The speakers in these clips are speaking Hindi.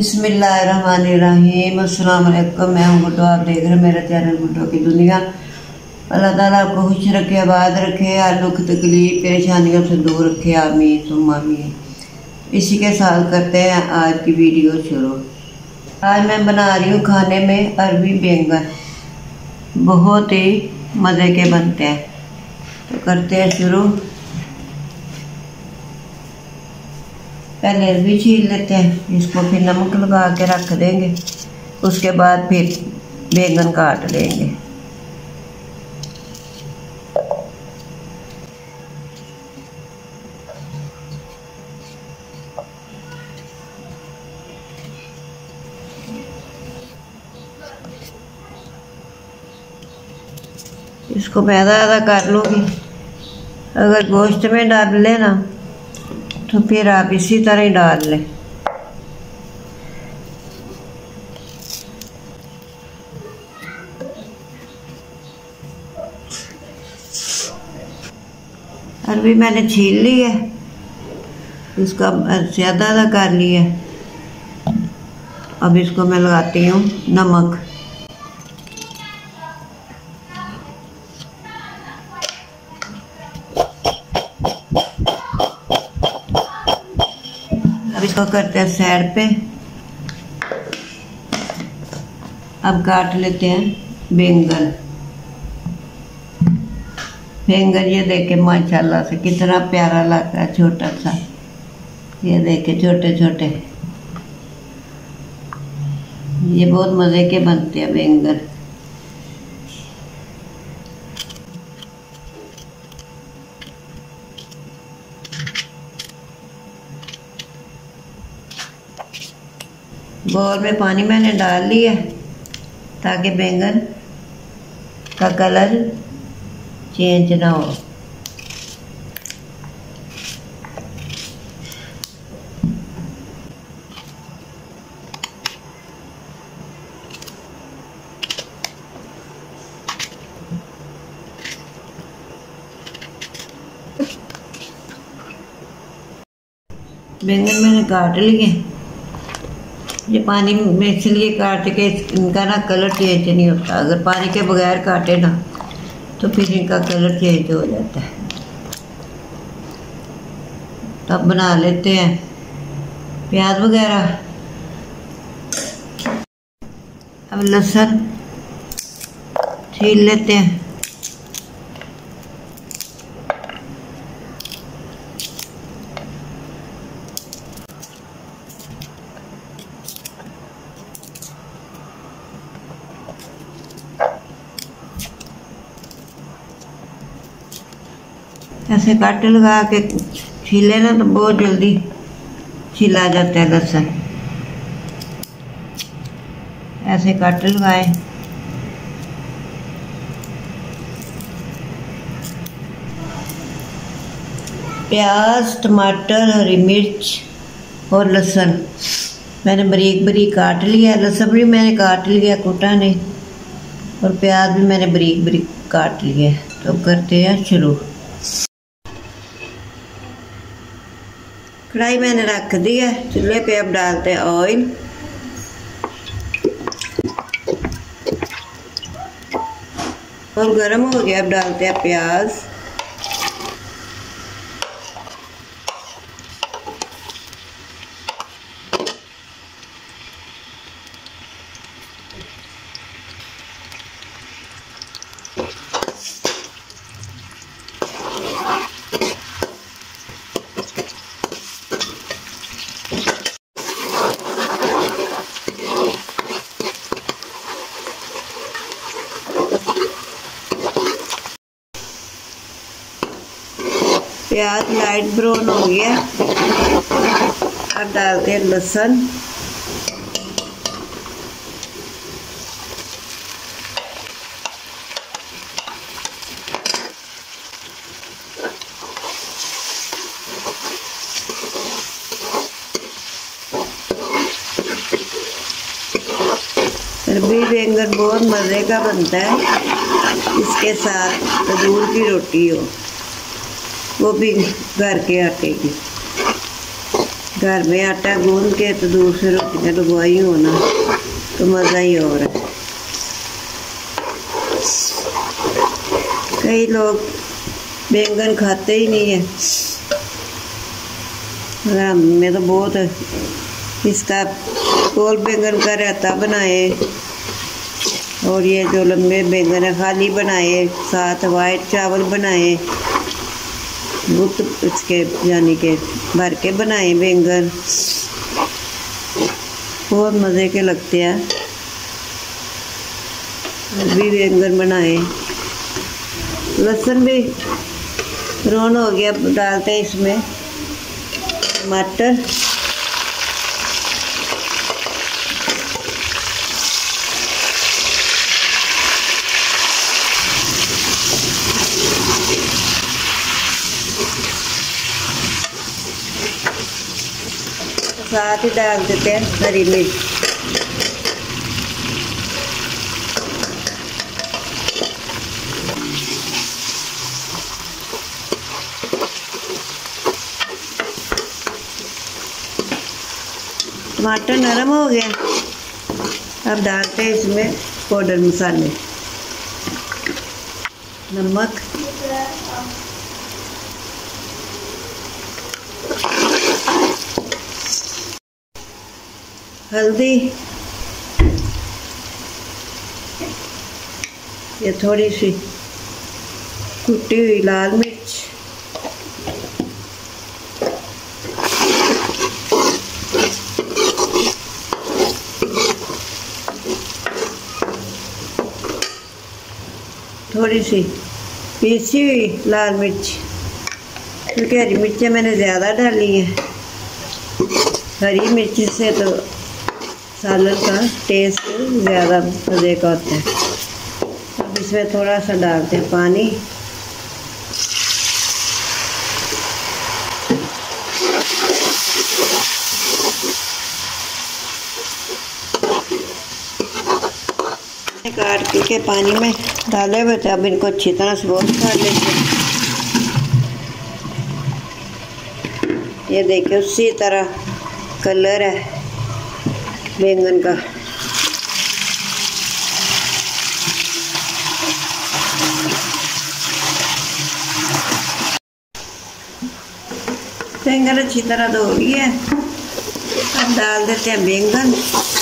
बिस्मिल्लाहिर्रहमानिर्रहीम। अस्सलाम वालेकुम। मैं हूं गुड्डो, आप देख रहे हैं मेरा चैनल गुड्डो की दुनिया। अल्लाह ताला आपको खुश रखे, आबाद रखे, हर दुख तकलीफ परेशानियों से दूर रखे, आमीन सुम्मा आमीन। इसी के साथ करते हैं आज की वीडियो शुरू। आज मैं बना रही हूँ खाने में अरबी बैंगन, बहुत ही मज़े के बनते हैं। तो करते हैं शुरू। पहले अरबी छील लेते हैं, इसको फिर नमक लगा के रख देंगे। उसके बाद फिर बैंगन काट लेंगे। इसको मैं आधा कर लूँगी। अगर गोश्त में डाल लेना तो फिर आप इसी तरह ही डाल लें। अरबी मैंने छील ली है, इसका ज़्यादा आधा कर लिया। अब इसको मैं लगाती हूँ नमक। अब इसको करते हैं साइड पे। अब काट लेते हैं बैंगन। बैंगन ये देखे माशाल्लाह से कितना प्यारा लगता है, छोटा सा। ये देखे छोटे छोटे, ये बहुत मज़े के बनते हैं बैंगन। बोल में पानी मैंने डाल लिया ताकि बैंगन का कलर चेंज ना हो। बैंगन मैंने काट लिए। ये पानी में इसलिए काट के इनका ना कलर चेंज नहीं होता। अगर पानी के बगैर काटे ना तो फिर इनका कलर चेंज हो जाता है। तब बना लेते हैं प्याज वगैरह। अब लहसुन छील लेते हैं। ऐसे काट लगा के छीले ना तो बहुत जल्दी छिला जाता है लहसुन। ऐसे काट लगाए। प्याज, टमाटर, हरी मिर्च और लहसुन मैंने बारीक बारीक काट लिया। लहसुन भी मैंने काट लिया, कूटा नहीं। और प्याज भी मैंने बारीक बारीक काट लिया। तो करते हैं शुरू। कढ़ाई मैंने रख दी है चूल्हे पे। अब डालते हैं ऑयल। और गर्म हो गया। अब डालते हैं प्याज। प्याज लाइट ब्राउन हो गया। अब डालते हैं लहसुन। अरबी बैंगन बहुत मज़े का बनता है। इसके साथ तंदूर की रोटी हो, वो भी घर के आटे की। घर में आटा गूंद के तो दूर से रोटियाँ लगवाई हो ना तो मज़ा ही और है। कई लोग बैंगन खाते ही नहीं है, मगर हमें तो बहुत इसका गोल बैंगन का रायता बनाए और ये जो लंबे बैंगन है खाली बनाए, साथ वाइट चावल बनाए, बुत इसके यानी के भर के बनाए बैंगन, बहुत मज़े के लगते हैं। भी बैंगन बनाए, लहसुन भी ब्राउन हो गया, डालते हैं इसमें टमाटर, साथ ही डाल देते हैं हरी मिर्च। टमाटर नरम हो गया, अब डालते हैं इसमें पाउडर मसाले, नमक, हल्दी, ये थोड़ी सी कुटी हुई लाल मिर्च, थोड़ी सी पीसी हुई लाल मिर्च, क्योंकि हरी मिर्चें मैंने ज़्यादा डाली हैं। हरी मिर्च से तो सालन का टेस्ट ज़्यादा मज़े का होता है। अब इसमें थोड़ा सा डालते हैं पानी, काट के पानी में डाले हुए थे, अब इनको अच्छी तरह से वॉश कर लेते हैं। ये देखिए उसी तरह कलर है बैंगन का। बैंगन अच्छी तरह धो लिए, अब डाल देते हैं बैंगन।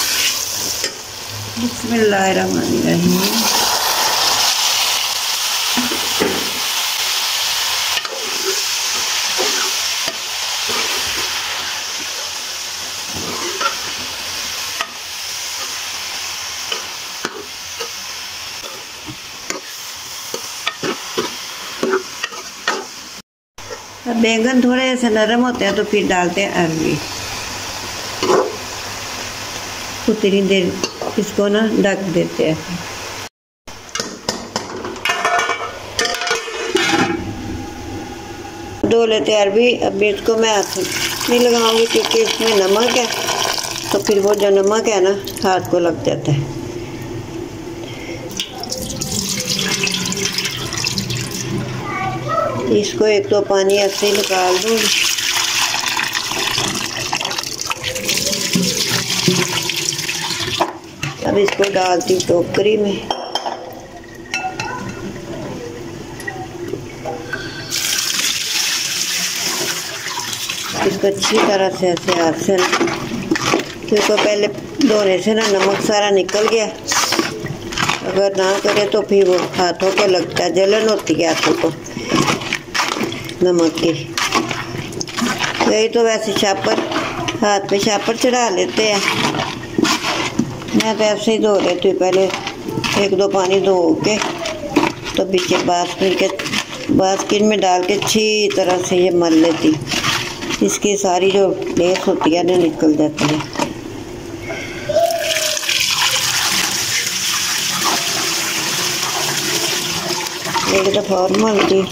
बिस्मिल्लाहिर्रहमानिर्रहीम। अब बैंगन थोड़े से नरम होते हैं तो फिर डालते हैं अरवी। उतनी देर इसको ना ढक देते हैं। धो लेते हैं अरवी। अब इसको मैं हाथ नहीं लगाऊंगी क्योंकि इसमें नमक है, तो फिर वो जो नमक है ना हाथ को लग जाता है। इसको एक दो पानी ऐसे ही निकाल दूँगी। अब इसको डालती हूँ टोकरी में। इसको अच्छी तरह से ऐसे हाथ से, क्योंकि पहले धोने से ना नमक सारा निकल गया। अगर ना करे तो फिर वो हाथों को लगता है, जलन होती है हाथों को नमक की। यही तो वैसे शापर, हाथ पे शापर चढ़ा लेते हैं। मैं तो ऐसे ही धो लेती हूँ, पहले एक दो पानी धो के तो पीछे बास्किन में डाल के अच्छी तरह से ये मल लेती। इसकी सारी जो लेस होती है ना निकल जाती है। एक दफ़ा और मलती।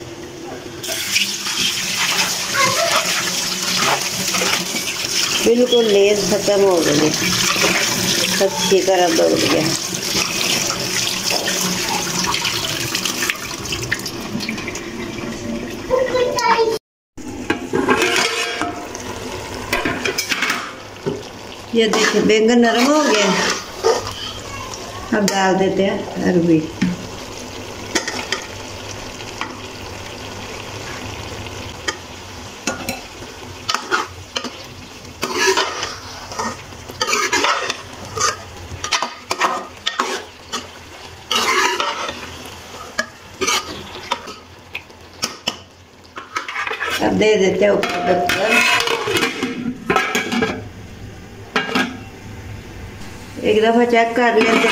बिल्कुल बिल्कुल लेस खत्म हो गई, अच्छी तरह दौड़ गया। ये देखिए बैंगन नरम हो गया। अब डाल देते हैं अरबी। अब दे देते हैं ऊपर ढक्कन। एक दफा चेक कर लेते।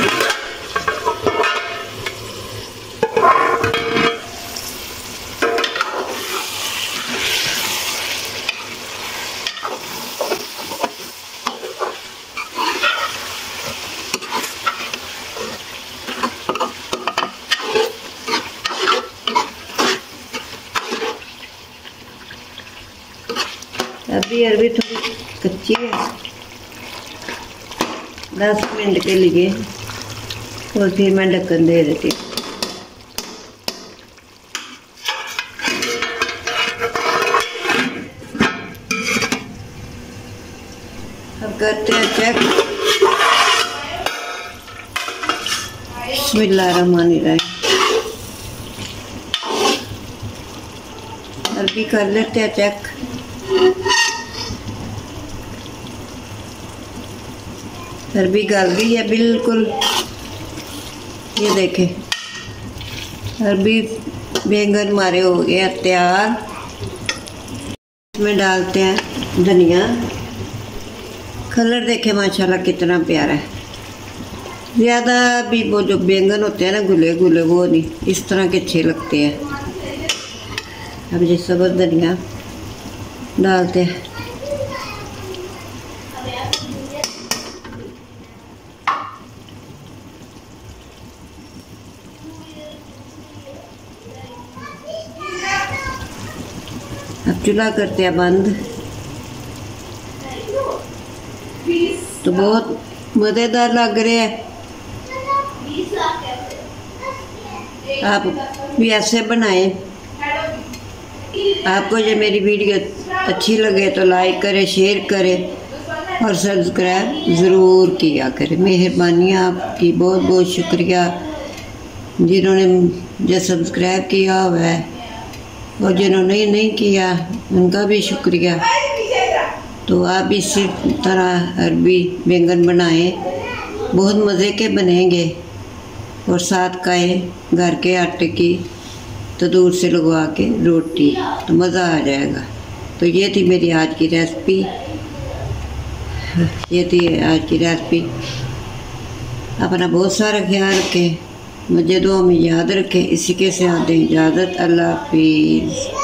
अभी अरबी थोड़ी कच्ची है, 10 मिनट के लिए, और फिर मैं ढक्कन दे देती हूँ। अब करते हैं चेक। बिस्मिल्लाहिर्रहमानिर्रहीम। अरबी कर लेते हैं चेक। अरबी गल गई है बिल्कुल। ये देखें अरबी बैंगन हमारे हो गए तैयार। इसमें डालते हैं धनिया। कलर देखें माशाल्लाह कितना प्यारा है। ज़्यादा भी वो जो बैंगन होते हैं ना गुले गुले, वो नहीं, इस तरह के अच्छे लगते हैं। अब ये सब्ज़ धनिया डालते हैं। अब चूल्हा करते हैं बंद। तो बहुत मज़ेदार लग रहे हैं। आप भी ऐसे बनाएं। आपको ये मेरी वीडियो अच्छी लगे तो लाइक करें, शेयर करें और सब्सक्राइब ज़रूर किया करें। मेहरबानी आपकी, बहुत बहुत शुक्रिया जिन्होंने जो सब्सक्राइब किया हुआ है, और जिन्होंने नहीं किया उनका भी शुक्रिया। तो आप इसी तरह अरबी बैंगन बनाएं, बहुत मज़े के बनेंगे। और साथ खाएं घर के आटे की तंदूर से लगवा के रोटी, तो मज़ा आ जाएगा। तो ये थी मेरी आज की रेसिपी। अपना बहुत सारा ख्याल रखें, मुझे दुआ में याद रखें। इसी के साथ दें इजाज़त। अल्लाह हाफिज़।